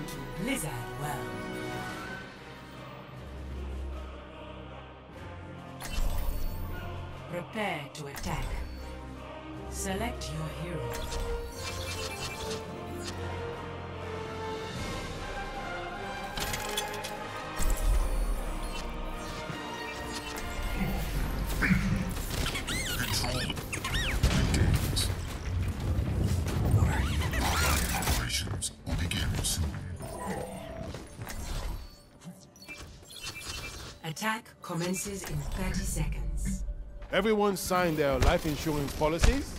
to Blizzard Well. Prepare to attack. Select your hero. Operations will begin soon. Attack commences in 30 seconds. Everyone signed their life insurance policies?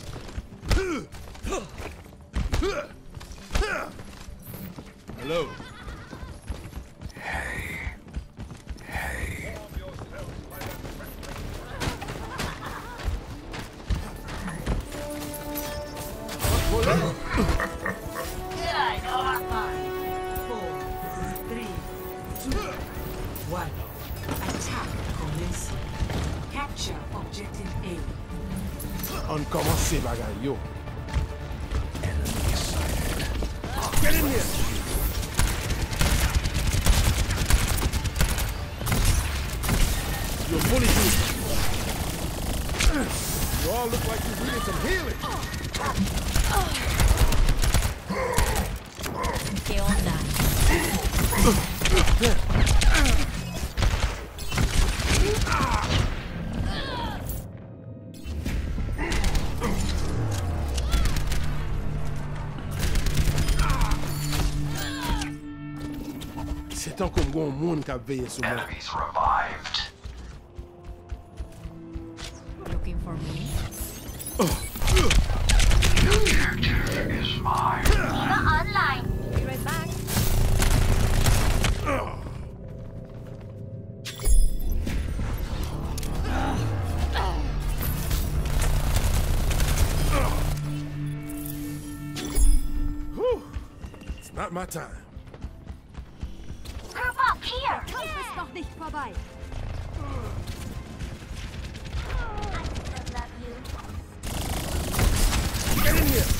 Hello. On commence ces bagailles, yo. Enemy sighted. Get in here! You're fully healed. You all look like you needed some healing. ¿Qué onda? C'est tant qu'on voit un monde qui a veillé sur moi. Enemies revived. Looking for me? Objective is mine. Online. Be right back. Whew. It's not my time. Group up here. Kampf ist noch nicht vorbei. Get in here!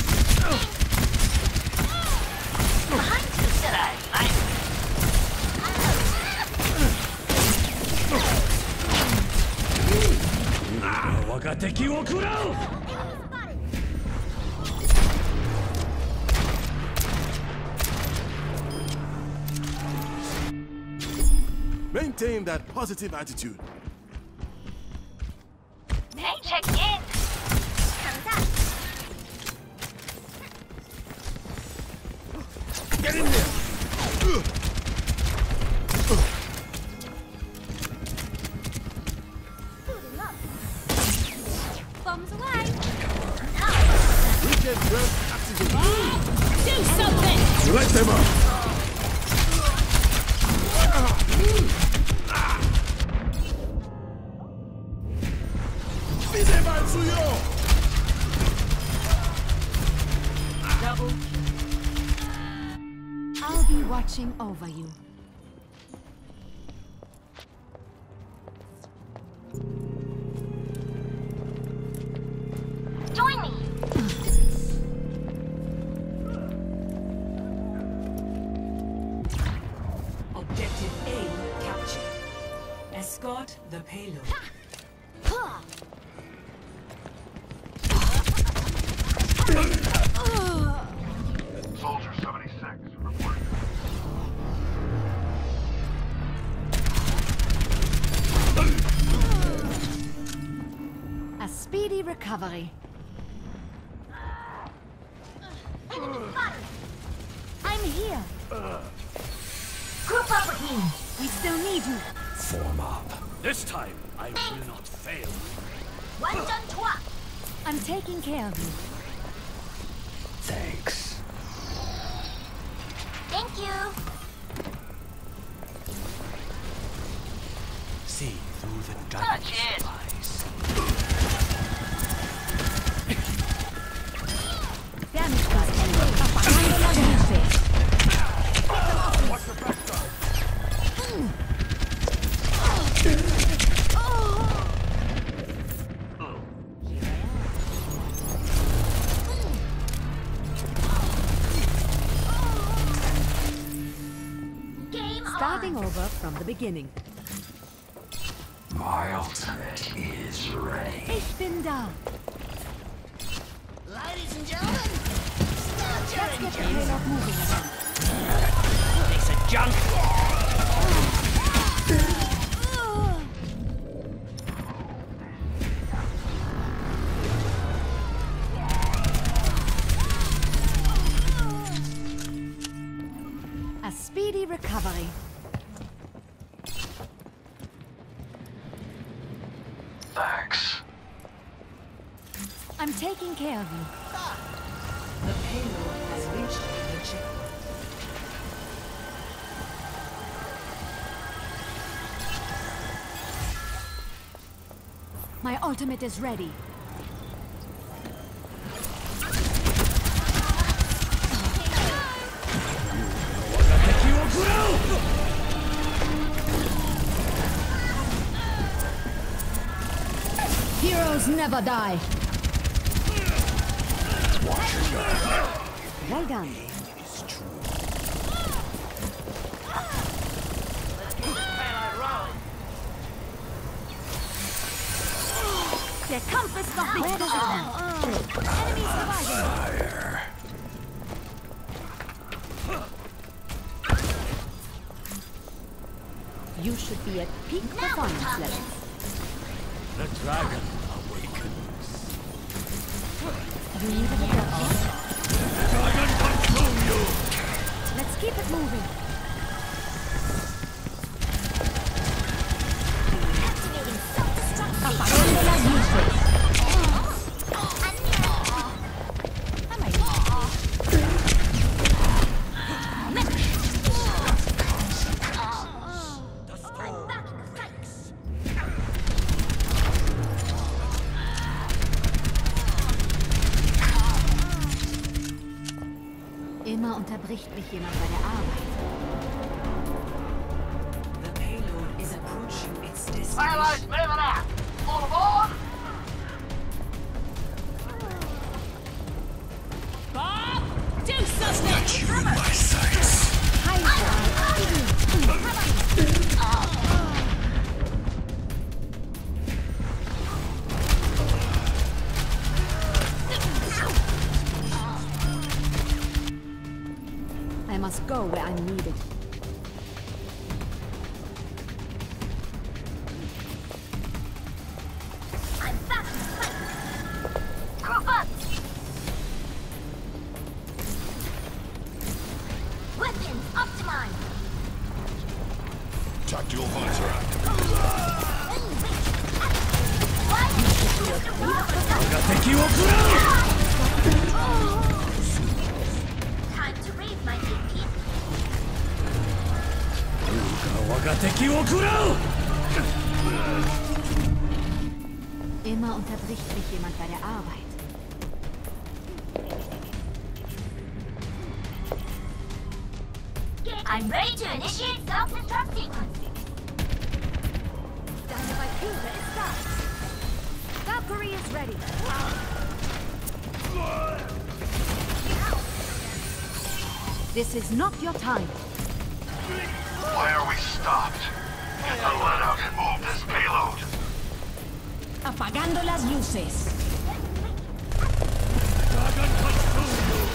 Maintain that positive attitude. Check in. Get in there! Bombs away. Weekend burst activated. Do something. You light them up! Double. I'll be watching over you. Join me. Objective A captured. Escort the payload. Soldier 76 reporting. A speedy recovery. I'm here. Group up with me. We still need you. Form up. This time, I will not fail. I'm taking care of you. Thanks. Thank you. See through the darkness eyes. Damage bus anyway. Watch your backside. Starting over from the beginning. My ultimate is ready. Ich bin da. Ladies and gentlemen, start your Let's get the engines. payload moving again. Piece of junk. A speedy recovery. Thanks. I'm taking care of you. The payload has reached the checkpoint. My ultimate is ready. Heroes never die. Well done. Der Kampf ist noch nicht beendet. Enemy surviving. You should be at peak performance levels. The dragon awakens. You need a doctor? Dragon consume you! Let's keep it moving. Activating self-destruct Apagando las luces. I'm back in the fights. Immer unterbricht mich jemand bei der Arbeit. The payload is approaching its destination. Payload's moving out. All aboard. Bob, do something. You in my sights. I must go where I'm needed. I'm back in the fight. Group up. Weapons optimized. Tactical hunter. Time to raise my AP. 我が敵を食らう Immer unterbricht mich jemand bei der Arbeit. I'm ready to initiate self-destruct sequence. Dynamite user is stuck. Valkyrie is ready. This is not your time. Why are we stopped? Get the lead out and move this payload. Apagando las luces. Dragon consume you!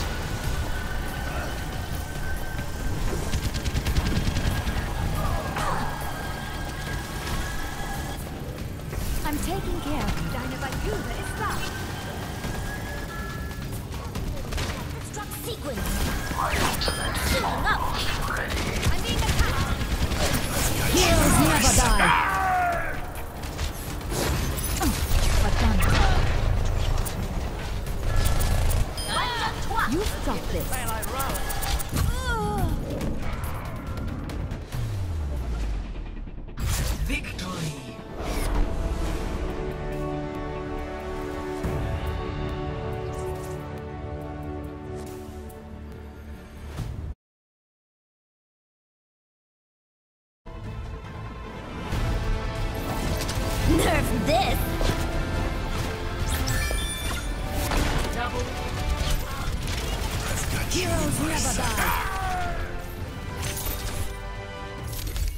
I'm taking care of you. Dynamite user is stuck. Destruct sequence. My ultimate is Filling up. almost ready. I'm being attacked. Heroes never die. But done. You stop this. Victory. Nerf this. Heroes never die.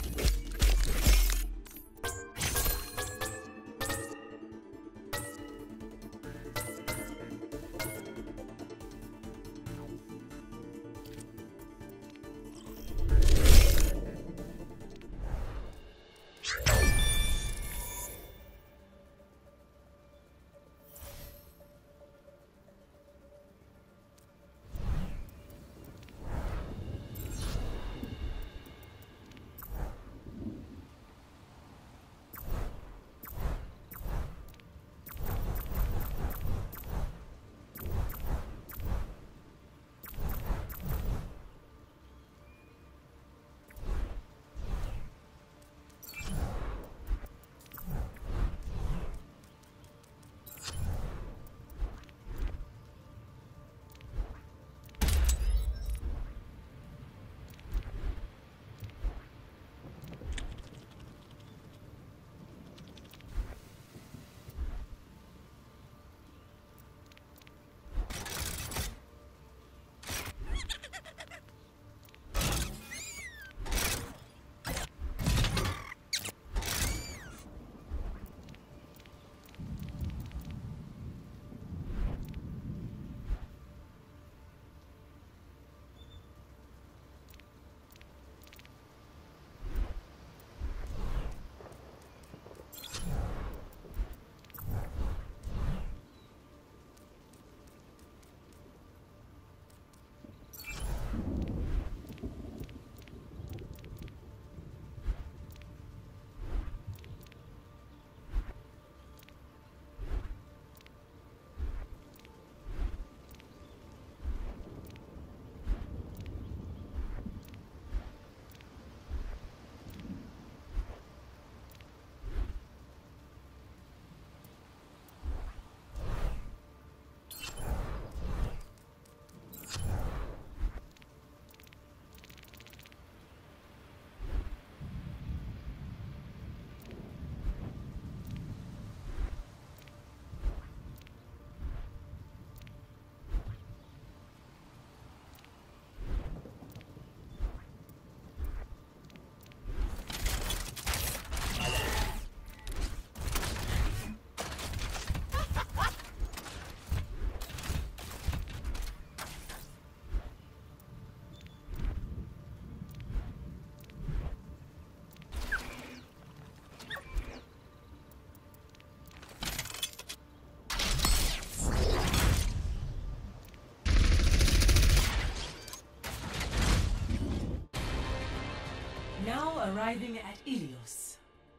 Arriving at Ilios.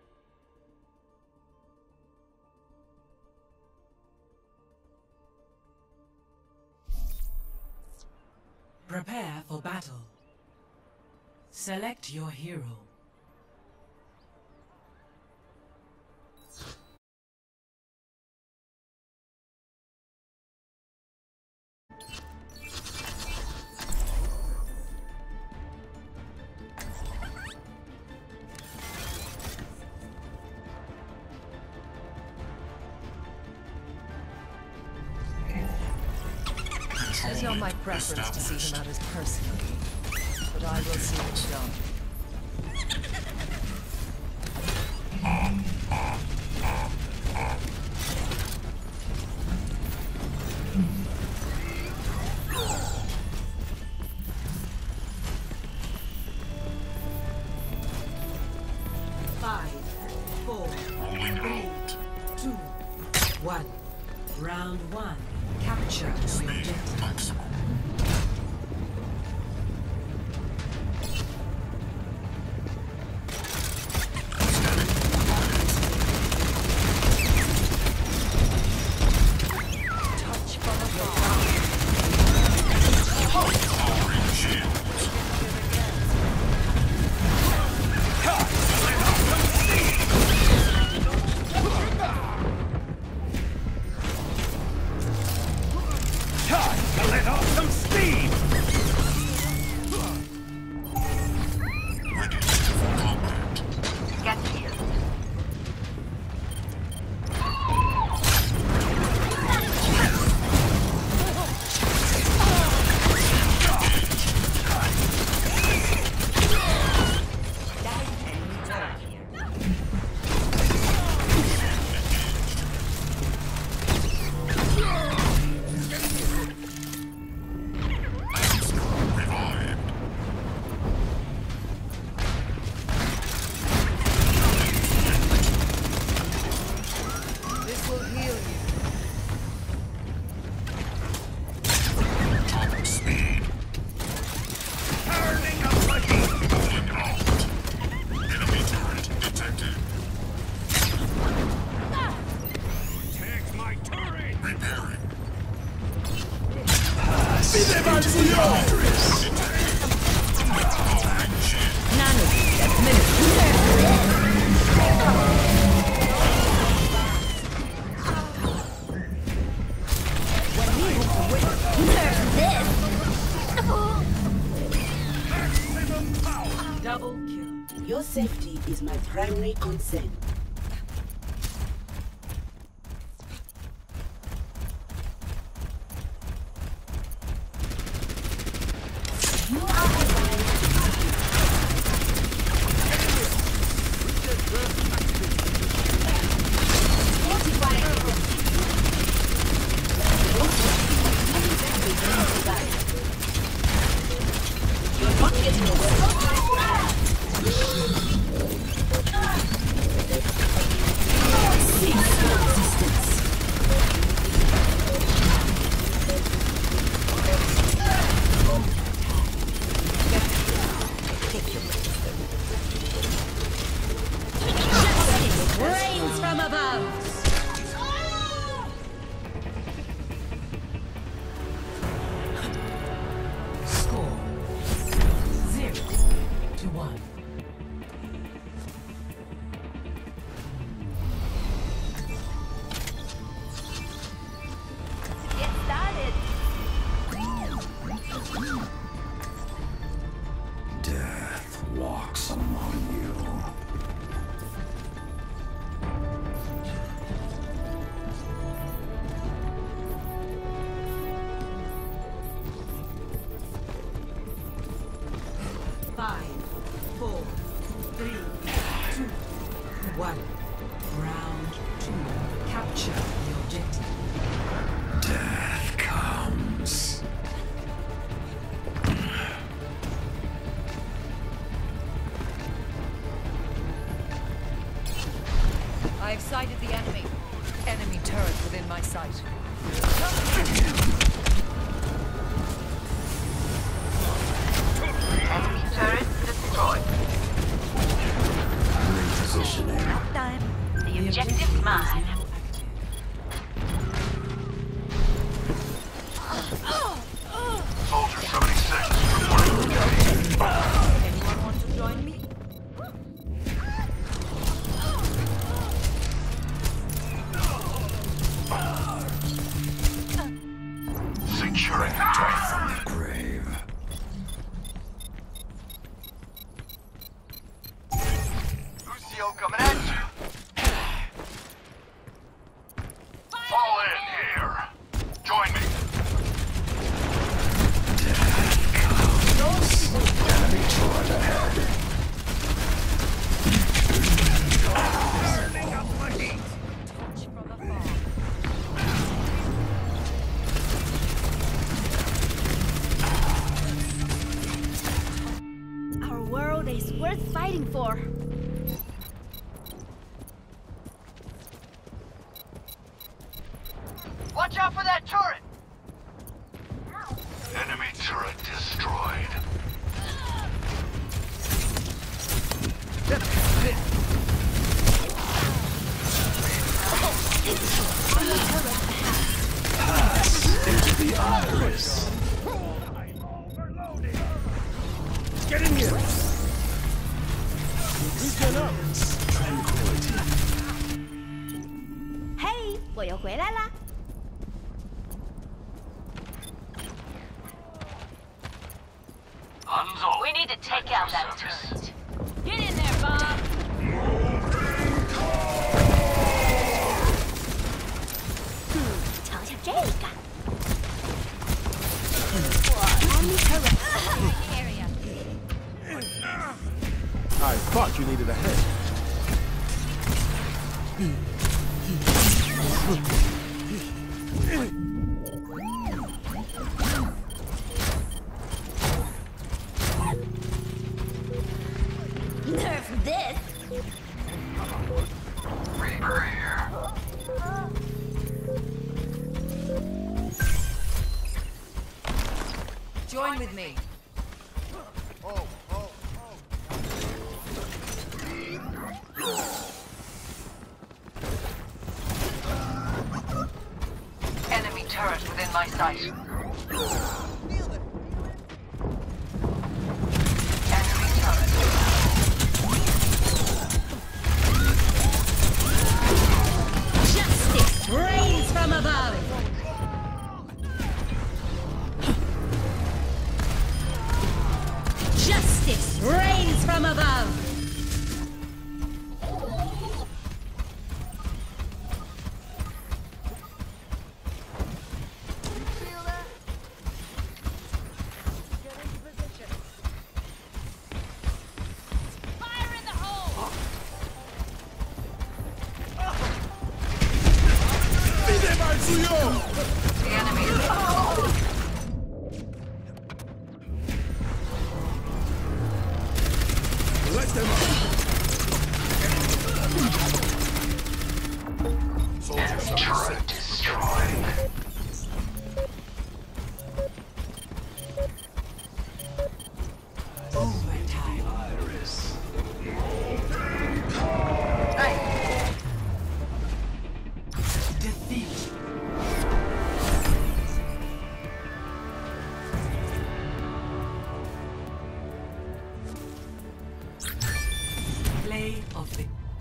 Prepare for battle. Select your hero. It's not my preference to see him out as personally, but I will see it done. Five, four, three, two, one. Round one. Capture the objective. Maximum. Touch from afar. Let off some steam! Ready for combat. Get here. This will heal you. Top speed. Turning up the heat! Pulling out. Enemy turret detected. Take my turret! Repairing. Detected. Lowering shield. Maximum power! Double kill. Your safety is my primary concern. You are you're not getting Rains from above! Score 0-1. Get started. Death walks among you. Five, four, three, two, one. Round two. Capture the objective. Death comes. I've sighted the enemy. Enemy turret within my sight. Enemy turret destroyed. turret. Death from the grave. Lucio coming at you. Fall in here. Join me. Enemy turret ahead. Our world is worth fighting for. Watch out for that turret! Enemy turret destroyed. Into the iris. Get in here! Regen up! Tranquility. Hey，我又回来啦！ Hanzo. We need to take out that turret. Get in there, Bob! 瞧瞧这个。Enemy turret. Area. I thought you needed a head. Nerf this. Reaper here. Join with me. Enemy turret within my sight. Enemy turret. Justice reigns from above. Justice reigns from above. Fire in the hole. Vide mal suyo! The enemy is Let them up! Enemy turret destroyed. Overtime. Iris. Defeat. Play of the